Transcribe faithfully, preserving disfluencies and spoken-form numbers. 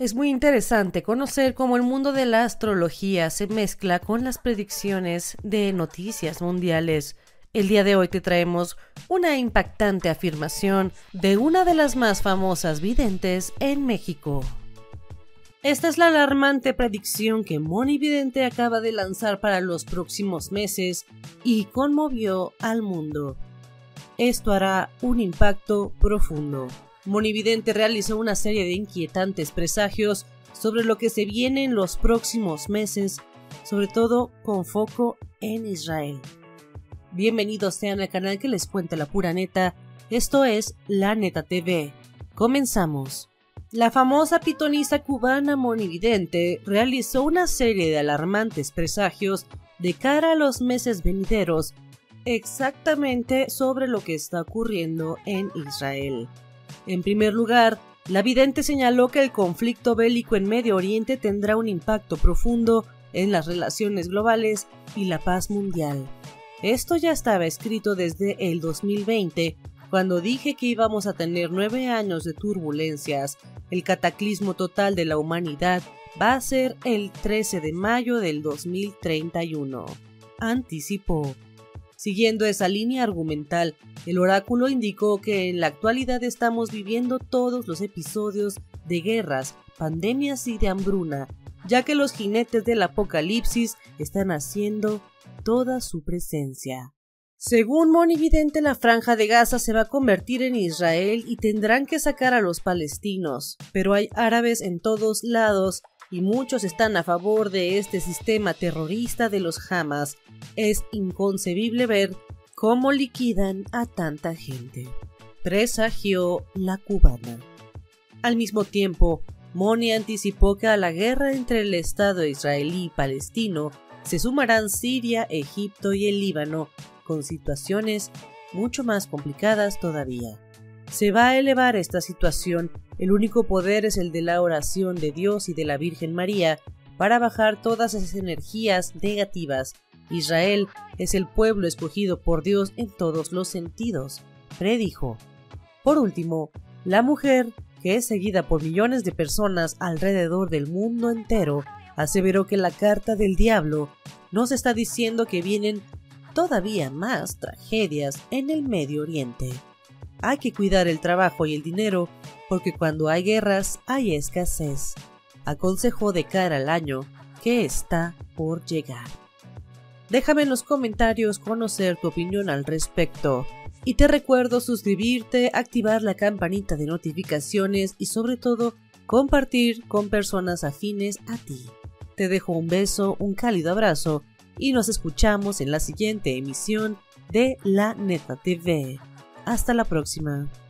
Es muy interesante conocer cómo el mundo de la astrología se mezcla con las predicciones de noticias mundiales. El día de hoy te traemos una impactante afirmación de una de las más famosas videntes en México. Esta es la alarmante predicción que Moni Vidente acaba de lanzar para los próximos meses y conmovió al mundo. Esto hará un impacto profundo. Moni Vidente realizó una serie de inquietantes presagios sobre lo que se viene en los próximos meses, sobre todo con foco en Israel. Bienvenidos sean al canal que les cuenta la pura neta, esto es La Neta T V. Comenzamos. La famosa pitonisa cubana Moni Vidente realizó una serie de alarmantes presagios de cara a los meses venideros, exactamente sobre lo que está ocurriendo en Israel. En primer lugar, la vidente señaló que el conflicto bélico en Medio Oriente tendrá un impacto profundo en las relaciones globales y la paz mundial. Esto ya estaba escrito desde el dos mil veinte, cuando dije que íbamos a tener nueve años de turbulencias. El cataclismo total de la humanidad va a ser el trece de mayo del dos mil treinta y uno. Anticipó. Siguiendo esa línea argumental, el oráculo indicó que en la actualidad estamos viviendo todos los episodios de guerras, pandemias y de hambruna, ya que los jinetes del apocalipsis están haciendo toda su presencia. Según Moni Vidente, la franja de Gaza se va a convertir en Israel y tendrán que sacar a los palestinos, pero hay árabes en todos lados y muchos están a favor de este sistema terrorista de los Hamas. Es inconcebible ver cómo liquidan a tanta gente, presagió la cubana. Al mismo tiempo, Moni anticipó que a la guerra entre el Estado israelí y palestino se sumarán Siria, Egipto y el Líbano, con situaciones mucho más complicadas todavía. Se va a elevar esta situación, el único poder es el de la oración de Dios y de la Virgen María para bajar todas esas energías negativas. Israel es el pueblo escogido por Dios en todos los sentidos, predijo. Por último, la mujer, que es seguida por millones de personas alrededor del mundo entero, aseveró que la carta del diablo nos está diciendo que vienen todavía más tragedias en el Medio Oriente. Hay que cuidar el trabajo y el dinero porque cuando hay guerras hay escasez. Aconsejó de cara al año que está por llegar. Déjame en los comentarios conocer tu opinión al respecto. Y te recuerdo suscribirte, activar la campanita de notificaciones y sobre todo compartir con personas afines a ti. Te dejo un beso, un cálido abrazo y nos escuchamos en la siguiente emisión de La Neta T V. Hasta la próxima.